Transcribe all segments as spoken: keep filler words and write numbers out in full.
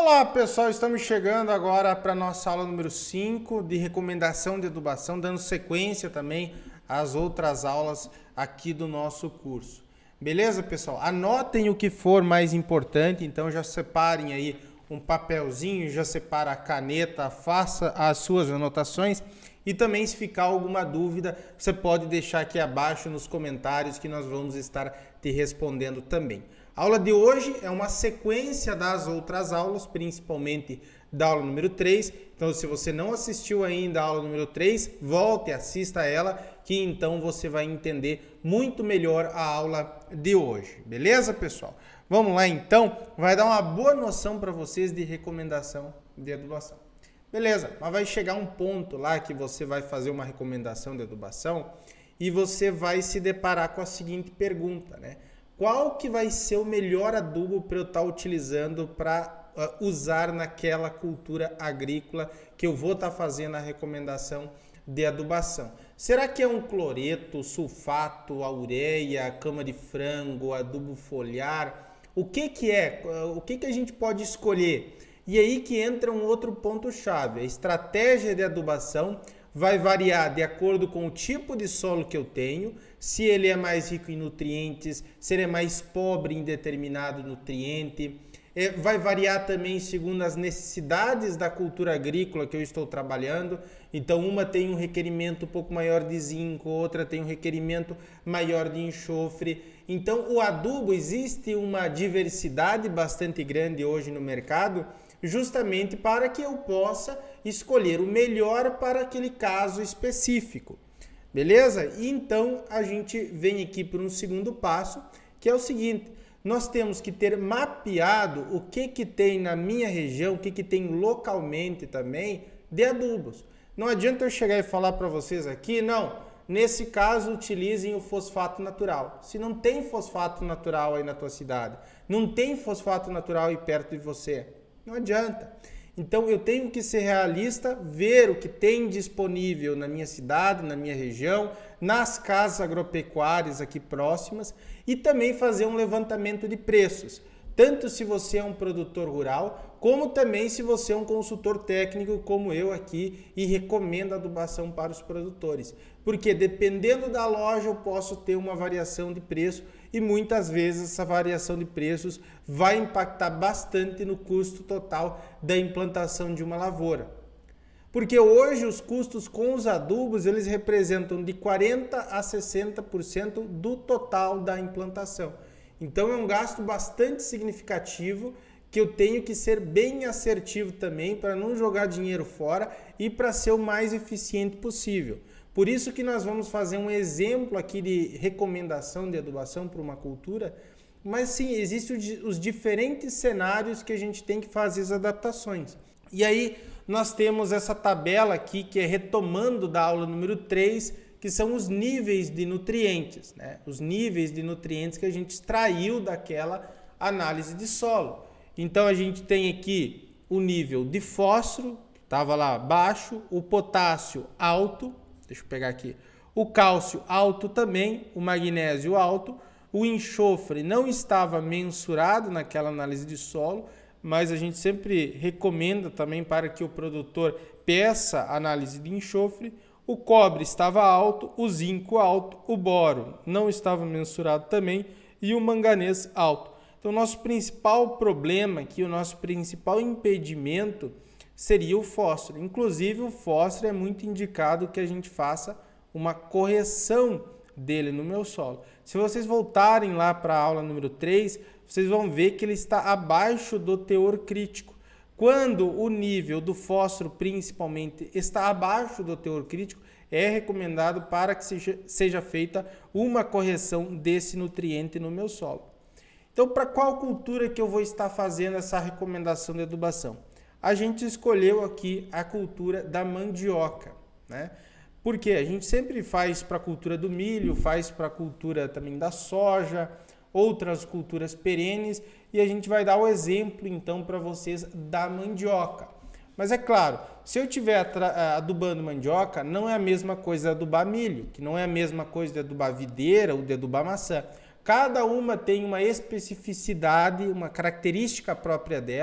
Olá pessoal, estamos chegando agora para a nossa aula número cinco de recomendação de adubação, dando sequência também às outras aulas aqui do nosso curso. Beleza, pessoal? Anotem o que for mais importante, então já separem aí um papelzinho, já separa a caneta, faça as suas anotações e também se ficar alguma dúvida, você pode deixar aqui abaixo nos comentários que nós vamos estar te respondendo também. A aula de hoje é uma sequência das outras aulas, principalmente da aula número três. Então, se você não assistiu ainda a aula número três, volte e assista ela, que então você vai entender muito melhor a aula de hoje. Beleza, pessoal? Vamos lá, então. Vai dar uma boa noção para vocês de recomendação de adubação. Beleza, mas vai chegar um ponto lá que você vai fazer uma recomendação de adubação e você vai se deparar com a seguinte pergunta, né? Qual que vai ser o melhor adubo para eu estar utilizando para uh, usar naquela cultura agrícola que eu vou estar fazendo a recomendação de adubação? Será que é um cloreto, sulfato, a ureia, cama de frango, adubo foliar? O que que é? O que que a gente pode escolher? E aí que entra um outro ponto-chave. A estratégia de adubação vai variar de acordo com o tipo de solo que eu tenho, se ele é mais rico em nutrientes, se ele é mais pobre em determinado nutriente. É, vai variar também segundo as necessidades da cultura agrícola que eu estou trabalhando. Então, uma tem um requerimento um pouco maior de zinco, outra tem um requerimento maior de enxofre. Então, o adubo, existe uma diversidade bastante grande hoje no mercado, justamente para que eu possa escolher o melhor para aquele caso específico. Beleza? E então a gente vem aqui para um segundo passo, que é o seguinte: nós temos que ter mapeado o que que tem na minha região, o que que tem localmente também de adubos. Não adianta eu chegar e falar para vocês aqui, não, nesse caso utilizem o fosfato natural. Se não tem fosfato natural aí na tua cidade, não tem fosfato natural aí perto de você, não adianta. Então eu tenho que ser realista, ver o que tem disponível na minha cidade, na minha região, nas casas agropecuárias aqui próximas e também fazer um levantamento de preços. Tanto se você é um produtor rural, como também se você é um consultor técnico como eu aqui e recomendo adubação para os produtores. Porque dependendo da loja eu posso ter uma variação de preço e muitas vezes essa variação de preços vai impactar bastante no custo total da implantação de uma lavoura. Porque hoje os custos com os adubos eles representam de quarenta a sessenta por cento do total da implantação. Então é um gasto bastante significativo que eu tenho que ser bem assertivo também para não jogar dinheiro fora e para ser o mais eficiente possível. Por isso que nós vamos fazer um exemplo aqui de recomendação de adubação para uma cultura, mas sim, existem os diferentes cenários que a gente tem que fazer as adaptações. E aí nós temos essa tabela aqui que é retomando da aula número três, que são os níveis de nutrientes, né? Os níveis de nutrientes que a gente extraiu daquela análise de solo. Então a gente tem aqui o nível de fósforo, que estava lá baixo, o potássio alto, deixa eu pegar aqui, o cálcio alto também, o magnésio alto, o enxofre não estava mensurado naquela análise de solo, mas a gente sempre recomenda também para que o produtor peça análise de enxofre. O cobre estava alto, o zinco alto, o boro não estava mensurado também e o manganês alto. Então, o nosso principal problema aqui, o nosso principal impedimento seria o fósforo. Inclusive, o fósforo é muito indicado que a gente faça uma correção dele no meu solo. Se vocês voltarem lá para a aula número três, vocês vão ver que ele está abaixo do teor crítico. Quando o nível do fósforo, principalmente, está abaixo do teor crítico, é recomendado para que seja, seja feita uma correção desse nutriente no meu solo. Então, para qual cultura que eu vou estar fazendo essa recomendação de adubação? A gente escolheu aqui a cultura da mandioca, né? Porque a gente sempre faz para a cultura do milho, faz para a cultura também da soja, outras culturas perenes, e a gente vai dar o exemplo então para vocês da mandioca. Mas é claro, se eu estiver adubando mandioca, não é a mesma coisa de adubar milho, que não é a mesma coisa de adubar videira ou de adubar maçã. Cada uma tem uma especificidade, uma característica própria dela,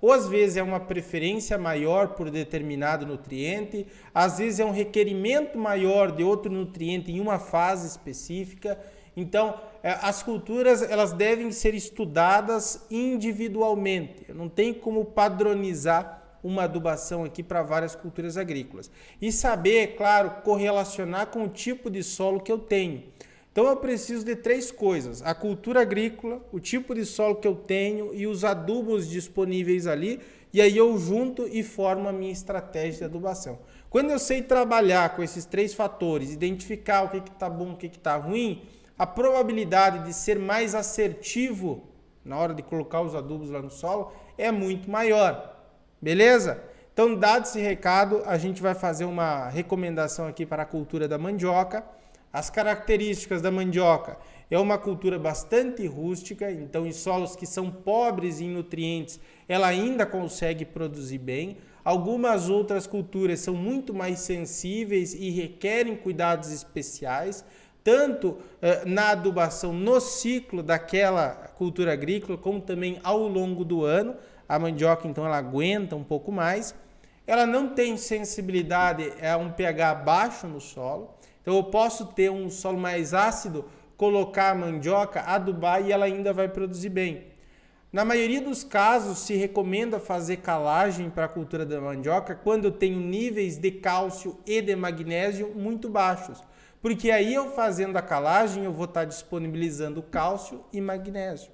ou às vezes é uma preferência maior por determinado nutriente, às vezes é um requerimento maior de outro nutriente em uma fase específica. Então, as culturas elas devem ser estudadas individualmente. Não tem como padronizar uma adubação aqui para várias culturas agrícolas. E saber, claro, correlacionar com o tipo de solo que eu tenho. Então eu preciso de três coisas: a cultura agrícola, o tipo de solo que eu tenho e os adubos disponíveis ali, e aí eu junto e formo a minha estratégia de adubação. Quando eu sei trabalhar com esses três fatores, identificar o que está bom, o que está ruim, a probabilidade de ser mais assertivo na hora de colocar os adubos lá no solo é muito maior. Beleza? Então, dado esse recado, a gente vai fazer uma recomendação aqui para a cultura da mandioca. As características da mandioca: é uma cultura bastante rústica, então em solos que são pobres em nutrientes, ela ainda consegue produzir bem. Algumas outras culturas são muito mais sensíveis e requerem cuidados especiais, tanto eh, na adubação no ciclo daquela cultura agrícola, como também ao longo do ano. A mandioca, então, ela aguenta um pouco mais. Ela não tem sensibilidade a um pH baixo no solo. Então, eu posso ter um solo mais ácido, colocar a mandioca, adubar e ela ainda vai produzir bem. Na maioria dos casos, se recomenda fazer calagem para a cultura da mandioca quando eu tenho níveis de cálcio e de magnésio muito baixos. Porque aí, eu fazendo a calagem, eu vou estar disponibilizando cálcio e magnésio.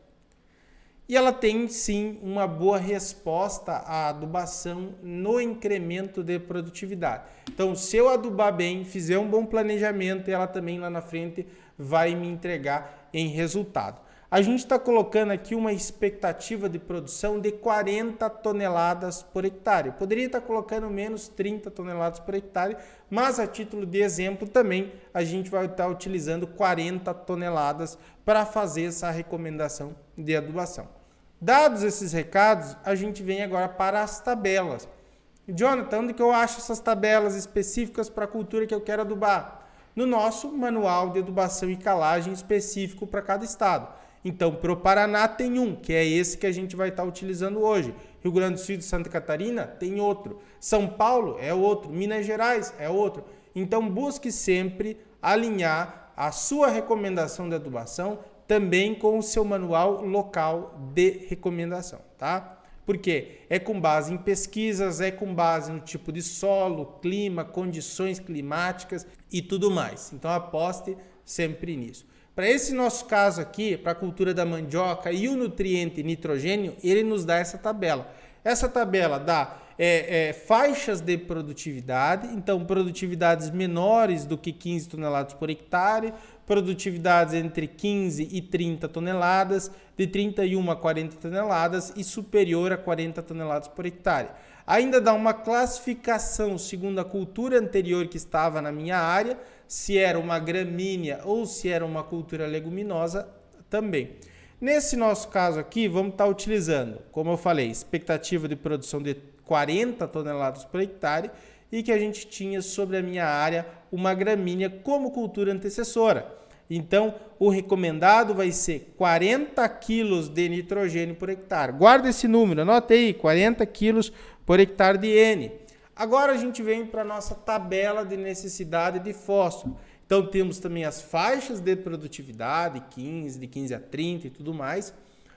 E ela tem, sim, uma boa resposta à adubação no incremento de produtividade. Então, se eu adubar bem, fizer um bom planejamento, ela também lá na frente vai me entregar em resultado. A gente está colocando aqui uma expectativa de produção de quarenta toneladas por hectare. Eu poderia estar colocando menos trinta toneladas por hectare, mas a título de exemplo também a gente vai estar utilizando quarenta toneladas para fazer essa recomendação de adubação. Dados esses recados, a gente vem agora para as tabelas. Jonathan, onde que eu acho essas tabelas específicas para a cultura que eu quero adubar? No nosso manual de adubação e calagem específico para cada estado. Então, para o Paraná tem um, que é esse que a gente vai estar utilizando hoje. Rio Grande do Sul e Santa Catarina tem outro. São Paulo é outro. Minas Gerais é outro. Então, busque sempre alinhar a sua recomendação de adubação também com o seu manual local de recomendação, tá? Porque é com base em pesquisas, é com base no tipo de solo, clima, condições climáticas e tudo mais. Então, aposte sempre nisso. Para esse nosso caso aqui, para a cultura da mandioca e o nutriente nitrogênio, ele nos dá essa tabela. Essa tabela dá é, é, faixas de produtividade, então produtividades menores do que quinze toneladas por hectare, produtividades entre quinze e trinta toneladas, de trinta e uma a quarenta toneladas e superior a quarenta toneladas por hectare. Ainda dá uma classificação segundo a cultura anterior que estava na minha área, se era uma gramínea ou se era uma cultura leguminosa também. Nesse nosso caso aqui, vamos estar utilizando, como eu falei, expectativa de produção de quarenta toneladas por hectare e que a gente tinha sobre a minha área uma gramínea como cultura antecessora. Então, o recomendado vai ser quarenta quilos de nitrogênio por hectare. Guarda esse número, anota aí, quarenta quilos por hectare de N. Agora a gente vem para a nossa tabela de necessidade de fósforo. Então, temos também as faixas de produtividade, quinze, de quinze a trinta e tudo mais.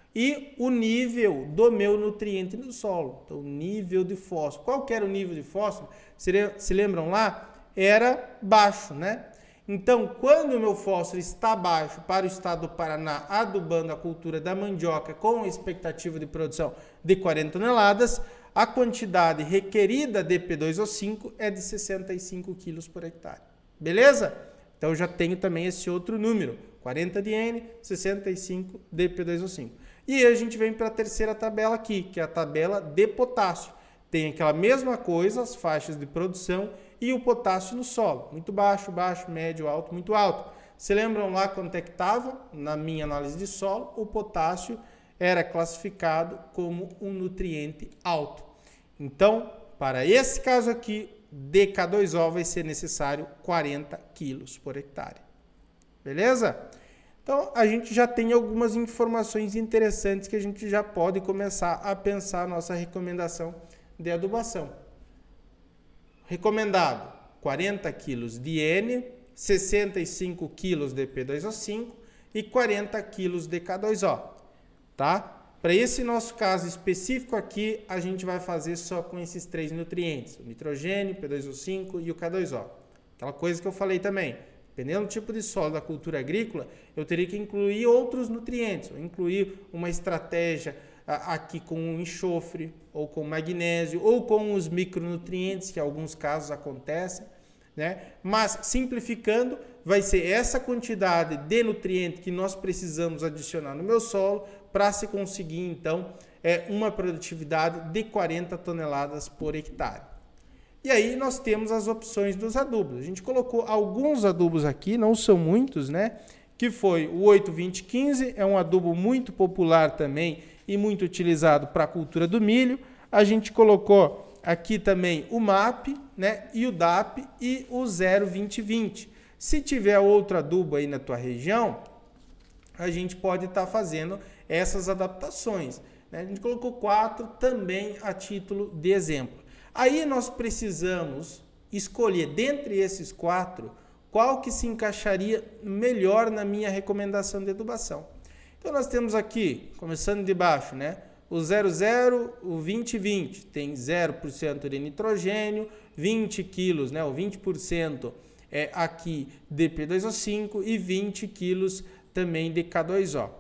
E o nível do meu nutriente no solo. Então, nível de fósforo. Qual que era o nível de fósforo? Se lembram lá? Era baixo, né? Então, quando o meu fósforo está baixo para o estado do Paraná, adubando a cultura da mandioca com expectativa de produção de quarenta toneladas, a quantidade requerida de P dois O cinco é de sessenta e cinco quilos por hectare. Beleza? Então, eu já tenho também esse outro número, quarenta de N, sessenta e cinco de P dois O cinco. E aí a gente vem para a terceira tabela aqui, que é a tabela de potássio. Tem aquela mesma coisa, as faixas de produção e o potássio no solo. Muito baixo, baixo, médio, alto, muito alto. Se lembram lá quanto é que estava? Na minha análise de solo, o potássio era classificado como um nutriente alto. Então, para esse caso aqui, D K dois O vai ser necessário quarenta quilos por hectare. Beleza? Então, Então, a gente já tem algumas informações interessantes que a gente já pode começar a pensar a nossa recomendação de adubação. Recomendado quarenta quilos de N, sessenta e cinco quilos de P dois O cinco e quarenta quilos de K dois O, tá? Para esse nosso caso específico aqui, a gente vai fazer só com esses três nutrientes, o nitrogênio, P dois O cinco e o K dois O. Aquela coisa que eu falei também, dependendo do tipo de solo da cultura agrícola, eu teria que incluir outros nutrientes, incluir uma estratégia aqui com enxofre, ou com magnésio, ou com os micronutrientes, que em alguns casos acontecem, né? Mas, simplificando, vai ser essa quantidade de nutriente que nós precisamos adicionar no meu solo para se conseguir, então, é, uma produtividade de quarenta toneladas por hectare. E aí nós temos as opções dos adubos. A gente colocou alguns adubos aqui, não são muitos, né? Que foi o oito vinte quinze, é um adubo muito popular também e muito utilizado para a cultura do milho. A gente colocou aqui também o M A P, né? E o D A P e o zero vinte vinte. Se tiver outro adubo aí na tua região, a gente pode estar tá fazendo essas adaptações, né? A gente colocou quatro também a título de exemplo. Aí nós precisamos escolher dentre esses quatro qual que se encaixaria melhor na minha recomendação de adubação. Então nós temos aqui, começando de baixo, né? O zero zero, o vinte vinte, tem zero por cento de nitrogênio, vinte quilos, né? O vinte por cento é aqui de P dois O cinco e vinte quilos também de K dois O.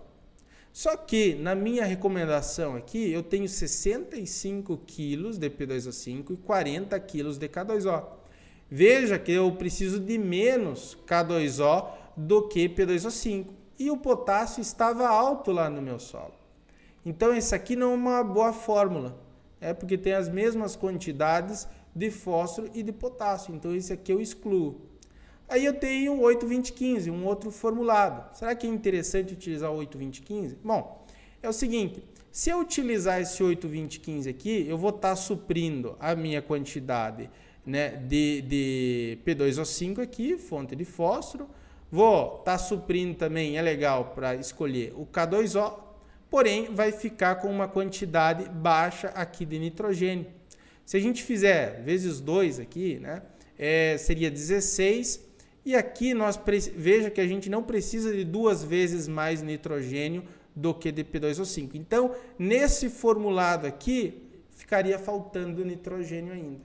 Só que na minha recomendação aqui, eu tenho sessenta e cinco quilos de P dois O cinco e quarenta quilos de K dois O. Veja que eu preciso de menos K dois O do que P dois O cinco. E o potássio estava alto lá no meu solo. Então, isso aqui não é uma boa fórmula. É porque tem as mesmas quantidades de fósforo e de potássio. Então, esse aqui eu excluo. Aí eu tenho o oito vinte quinze, um outro formulado. Será que é interessante utilizar o oito vinte quinze? Bom, é o seguinte, se eu utilizar esse oito vinte quinze aqui, eu vou estar suprindo a minha quantidade, né, de, de P dois O cinco aqui, fonte de fósforo. Vou estar suprindo também, é legal para escolher o K dois O, porém vai ficar com uma quantidade baixa aqui de nitrogênio. Se a gente fizer vezes dois aqui, né, é, seria dezesseis. E aqui nós veja que a gente não precisa de duas vezes mais nitrogênio do que de P dois O cinco. Então, nesse formulado aqui, ficaria faltando nitrogênio ainda.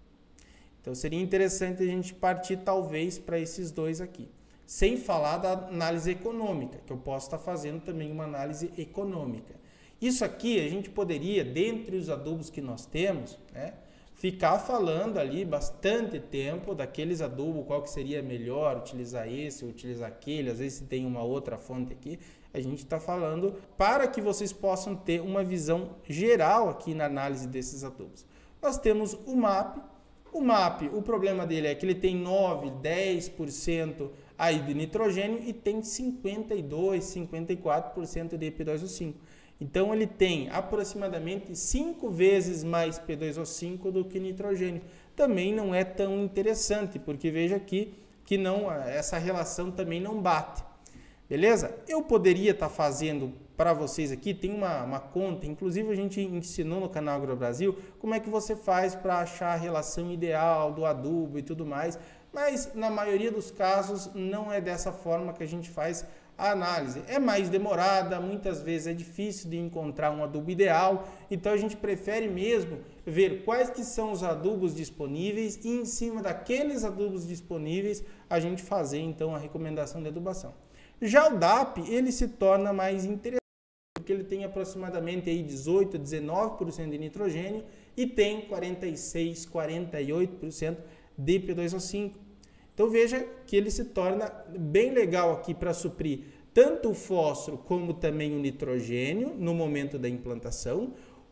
Então, seria interessante a gente partir talvez para esses dois aqui. Sem falar da análise econômica, que eu posso estar fazendo também uma análise econômica. Isso aqui a gente poderia, dentre os adubos que nós temos, né, ficar falando ali bastante tempo daqueles adubos, qual que seria melhor, utilizar esse ou utilizar aquele, às vezes tem uma outra fonte aqui, a gente está falando para que vocês possam ter uma visão geral aqui na análise desses adubos. Nós temos o M A P, o M A P, o problema dele é que ele tem nove, dez por cento aí de nitrogênio e tem cinquenta e dois, cinquenta e quatro por cento de P dois O cinco. Então, ele tem aproximadamente cinco vezes mais P dois O cinco do que nitrogênio. Também não é tão interessante, porque veja aqui que não, essa relação também não bate. Beleza? Eu poderia estar fazendo para vocês aqui, tem uma, uma conta, inclusive a gente ensinou no canal AgroBrasil, como é que você faz para achar a relação ideal do adubo e tudo mais, mas na maioria dos casos não é dessa forma que a gente faz a análise. É mais demorada, muitas vezes é difícil de encontrar um adubo ideal, então a gente prefere mesmo ver quais que são os adubos disponíveis e em cima daqueles adubos disponíveis a gente fazer então a recomendação de adubação. Já o D A P, ele se torna mais interessante, porque ele tem aproximadamente aí dezoito, dezenove por cento de nitrogênio e tem quarenta e seis, quarenta e oito por cento de P dois O cinco. Então veja que ele se torna bem legal aqui para suprir tanto o fósforo como também o nitrogênio no momento da implantação.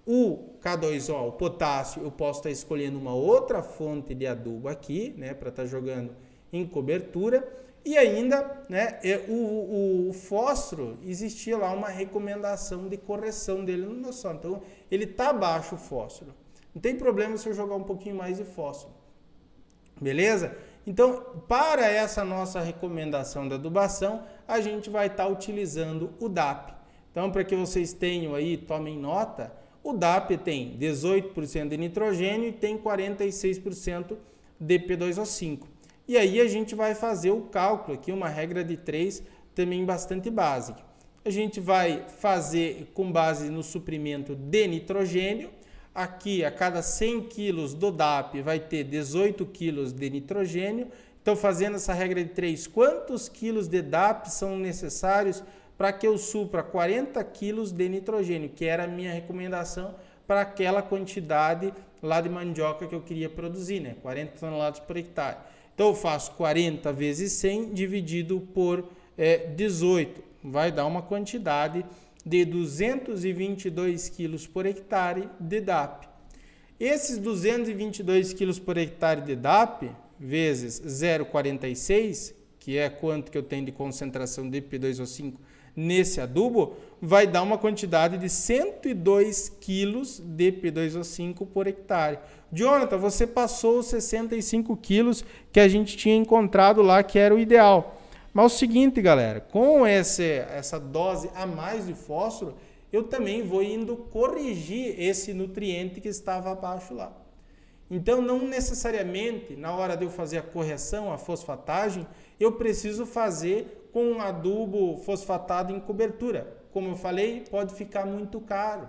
O K dois O, o potássio, eu posso estar escolhendo uma outra fonte de adubo aqui, né, para estar jogando em cobertura. E ainda, né, o, o, o fósforo, existia lá uma recomendação de correção dele no meu solo. Então ele está baixo o fósforo. Não tem problema se eu jogar um pouquinho mais de fósforo. Beleza? Então, para essa nossa recomendação de adubação, a gente vai estar utilizando o D A P. Então, para que vocês tenham aí, tomem nota, o D A P tem dezoito por cento de nitrogênio e tem quarenta e seis por cento de P dois O cinco. E aí a gente vai fazer o cálculo aqui, uma regra de três também bastante básica. A gente vai fazer com base no suprimento de nitrogênio. Aqui, a cada cem quilos do D A P vai ter dezoito quilos de nitrogênio. Então, fazendo essa regra de três, quantos quilos de D A P são necessários para que eu supra quarenta quilos de nitrogênio, que era a minha recomendação para aquela quantidade lá de mandioca que eu queria produzir, né? quarenta toneladas por hectare. Então, eu faço quarenta vezes cem dividido por é, dezoito. Vai dar uma quantidade de duzentos e vinte e dois quilos por hectare de D A P. Esses duzentos e vinte e dois quilos por hectare de D A P, vezes zero vírgula quarenta e seis, que é quanto que eu tenho de concentração de P dois O cinco nesse adubo, vai dar uma quantidade de cento e dois quilos de P dois O cinco por hectare. Jonathan, você passou os sessenta e cinco quilos que a gente tinha encontrado lá, que era o ideal. Mas o seguinte, galera, com esse, essa dose a mais de fósforo, eu também vou indo corrigir esse nutriente que estava abaixo lá. Então, não necessariamente, na hora de eu fazer a correção, a fosfatagem, eu preciso fazer com um adubo fosfatado em cobertura. Como eu falei, pode ficar muito caro.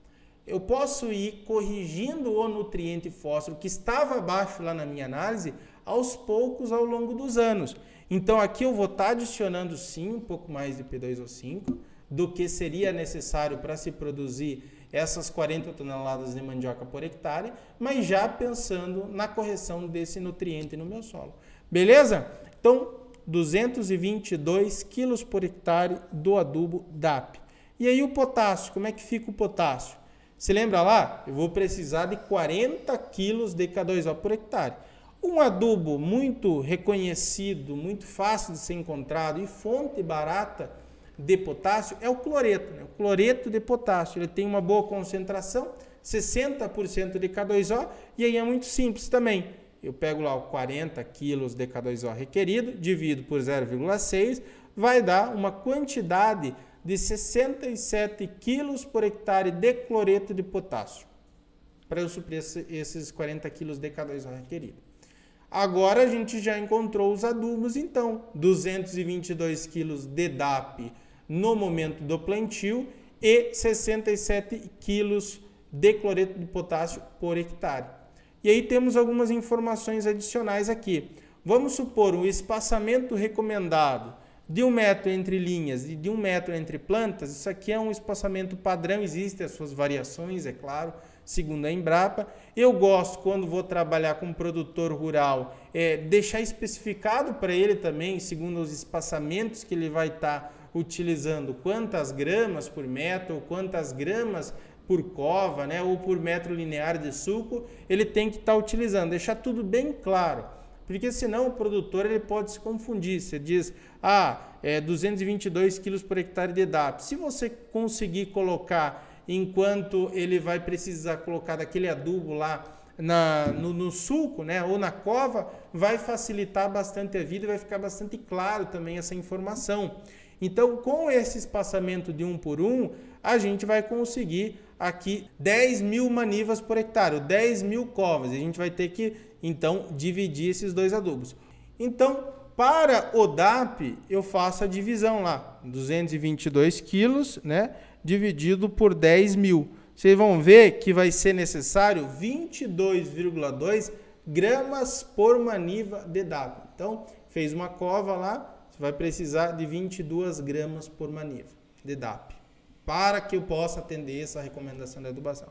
Eu posso ir corrigindo o nutriente fósforo que estava abaixo lá na minha análise, aos poucos ao longo dos anos. Então, aqui eu vou estar adicionando sim um pouco mais de P dois O cinco do que seria necessário para se produzir essas quarenta toneladas de mandioca por hectare, mas já pensando na correção desse nutriente no meu solo. Beleza? Então, duzentos e vinte e dois quilos por hectare do adubo D A P. E aí o potássio, como é que fica o potássio? Se lembra lá? Eu vou precisar de quarenta quilos de K dois O por hectare. Um adubo muito reconhecido, muito fácil de ser encontrado e fonte barata de potássio é o cloreto, né? O cloreto de potássio, ele tem uma boa concentração, sessenta por cento de K dois O, e aí é muito simples também. Eu pego lá o quarenta quilos de K dois O requerido, divido por zero vírgula seis, vai dar uma quantidade de sessenta e sete quilos por hectare de cloreto de potássio, para eu suprir esses quarenta quilos de K dois O requerido. Agora a gente já encontrou os adubos, então, duzentos e vinte e dois quilos de D A P no momento do plantio e sessenta e sete quilos de cloreto de potássio por hectare. E aí temos algumas informações adicionais aqui. Vamos supor um espaçamento recomendado de um metro entre linhas e de um metro entre plantas. Isso aqui é um espaçamento padrão, existem as suas variações, é claro, segundo a Embrapa. Eu gosto, quando vou trabalhar com um produtor rural, é, deixar especificado para ele também, segundo os espaçamentos que ele vai estar tá utilizando, quantas gramas por metro, ou quantas gramas por cova, né, ou por metro linear de suco, ele tem que estar tá utilizando, deixar tudo bem claro. Porque senão o produtor ele pode se confundir. Você diz, ah, é duzentos e vinte e dois quilos por hectare de D A P. Se você conseguir colocar, enquanto ele vai precisar colocar daquele adubo lá na, no, no sulco, né, ou na cova, vai facilitar bastante a vida e vai ficar bastante claro também essa informação. Então, com esse espaçamento de um por um, a gente vai conseguir aqui dez mil manivas por hectare, dez mil covas. A gente vai ter que, então, dividir esses dois adubos. Então, para o D A P, eu faço a divisão lá, duzentos e vinte e dois quilos, né, dividido por dez mil. Vocês vão ver que vai ser necessário vinte e dois vírgula dois gramas por maniva de D A P. Então, fez uma cova lá, você vai precisar de vinte e duas gramas por maniva de D A P, para que eu possa atender essa recomendação de adubação.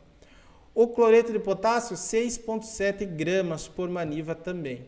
O cloreto de potássio, seis vírgula sete gramas por maniva também.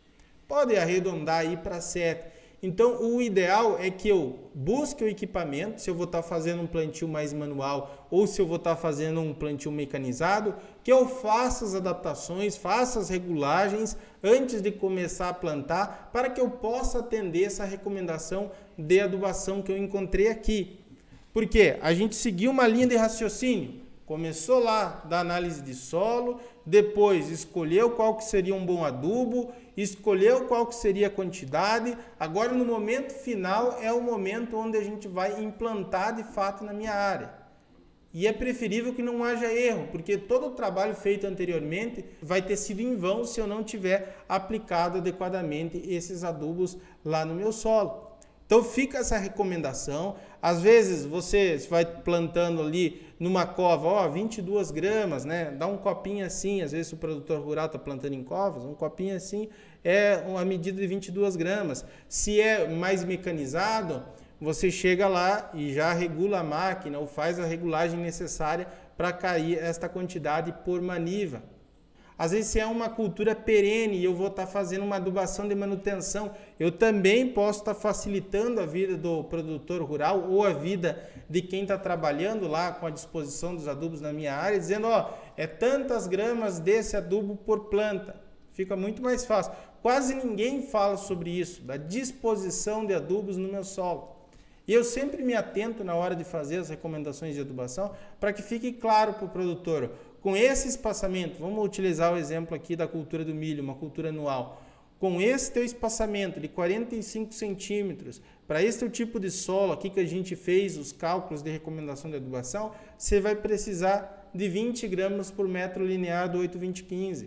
Pode arredondar aí para sete. Então, o ideal é que eu busque o equipamento, se eu vou estar fazendo um plantio mais manual ou se eu vou estar fazendo um plantio mecanizado, que eu faça as adaptações, faça as regulagens antes de começar a plantar, para que eu possa atender essa recomendação de adubação que eu encontrei aqui. Porque a gente seguiu uma linha de raciocínio, Começou lá da análise de solo, depois escolheu qual que seria um bom adubo, escolheu qual que seria a quantidade. Agora, no momento final, é o momento onde a gente vai implantar de fato na minha área. E é preferível que não haja erro, porque todo o trabalho feito anteriormente vai ter sido em vão se eu não tiver aplicado adequadamente esses adubos lá no meu solo. Então fica essa recomendação. Às vezes você vai plantando ali numa cova, ó, vinte e duas gramas, né? Dá um copinho assim, às vezes o produtor rural está plantando em covas, um copinho assim é uma medida de vinte e duas gramas. Se é mais mecanizado, você chega lá e já regula a máquina ou faz a regulagem necessária para cair esta quantidade por maniva. Às vezes, se é uma cultura perene e eu vou estar fazendo uma adubação de manutenção, eu também posso estar facilitando a vida do produtor rural ou a vida de quem está trabalhando lá com a disposição dos adubos na minha área, dizendo, ó, é tantas gramas desse adubo por planta. Fica muito mais fácil. Quase ninguém fala sobre isso, da disposição de adubos no meu solo. E eu sempre me atento na hora de fazer as recomendações de adubação para que fique claro para o produtor. Com esse espaçamento, vamos utilizar o exemplo aqui da cultura do milho, uma cultura anual. Com esse teu espaçamento de quarenta e cinco centímetros, para esse teu tipo de solo aqui que a gente fez os cálculos de recomendação de adubação, você vai precisar de vinte gramas por metro linear do oito vinte quinze.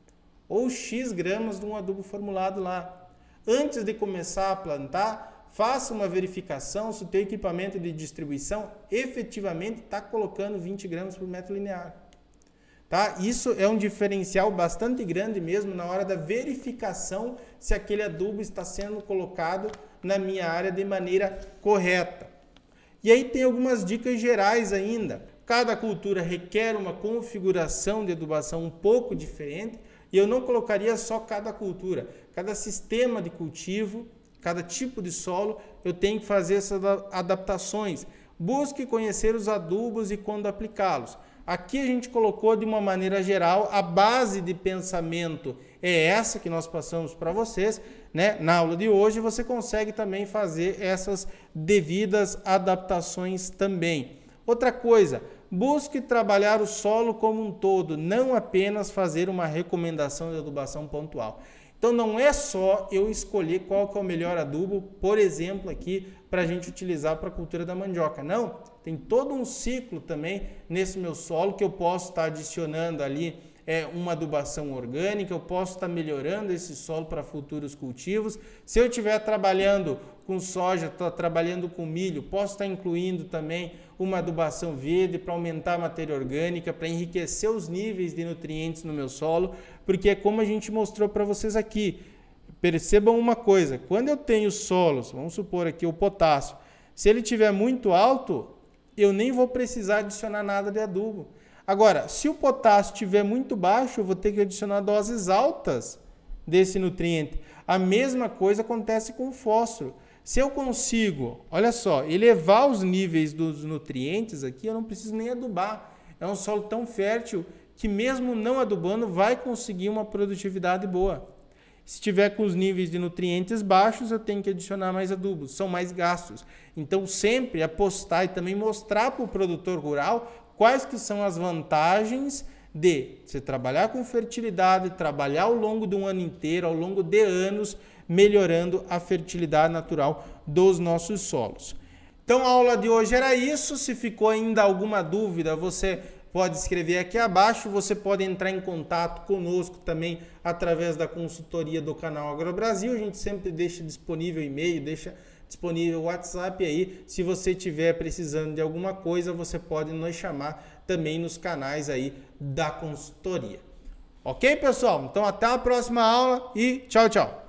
Ou X gramas de um adubo formulado lá. Antes de começar a plantar, faça uma verificação se o teu equipamento de distribuição efetivamente está colocando vinte gramas por metro linear. Tá? Isso é um diferencial bastante grande mesmo na hora da verificação se aquele adubo está sendo colocado na minha área de maneira correta. E aí tem algumas dicas gerais ainda. Cada cultura requer uma configuração de adubação um pouco diferente e eu não colocaria só cada cultura. Cada sistema de cultivo, cada tipo de solo, eu tenho que fazer essas adaptações. Busque conhecer os adubos e quando aplicá-los. Aqui a gente colocou de uma maneira geral, a base de pensamento é essa que nós passamos para vocês, né? Na aula de hoje você consegue também fazer essas devidas adaptações também. Outra coisa, busque trabalhar o solo como um todo, não apenas fazer uma recomendação de adubação pontual. Então não é só eu escolher qual que é o melhor adubo, por exemplo, aqui para a gente utilizar para a cultura da mandioca. Não, tem todo um ciclo também nesse meu solo que eu posso estar adicionando ali é, uma adubação orgânica, eu posso estar melhorando esse solo para futuros cultivos. Se eu estiver trabalhando com soja, estou trabalhando com milho, posso estar incluindo também uma adubação verde para aumentar a matéria orgânica, para enriquecer os níveis de nutrientes no meu solo, porque é como a gente mostrou para vocês aqui. Percebam uma coisa, quando eu tenho solos, vamos supor aqui o potássio, se ele estiver muito alto, eu nem vou precisar adicionar nada de adubo. Agora, se o potássio estiver muito baixo, eu vou ter que adicionar doses altas desse nutriente. A mesma coisa acontece com o fósforo. Se eu consigo, olha só, elevar os níveis dos nutrientes aqui, eu não preciso nem adubar. É um solo tão fértil que mesmo não adubando vai conseguir uma produtividade boa. Se tiver com os níveis de nutrientes baixos, eu tenho que adicionar mais adubos, são mais gastos. Então sempre apostar e também mostrar para o produtor rural quais que são as vantagens de você trabalhar com fertilidade, trabalhar ao longo de um ano inteiro, ao longo de anos, melhorando a fertilidade natural dos nossos solos. Então a aula de hoje era isso. Se ficou ainda alguma dúvida, você pode escrever aqui abaixo. Você pode entrar em contato conosco também através da consultoria do canal AgroBrasil. A gente sempre deixa disponível e-mail, deixa disponível o WhatsApp aí. Se você estiver precisando de alguma coisa, você pode nos chamar também nos canais aí da consultoria. Ok, pessoal? Então até a próxima aula e tchau, tchau!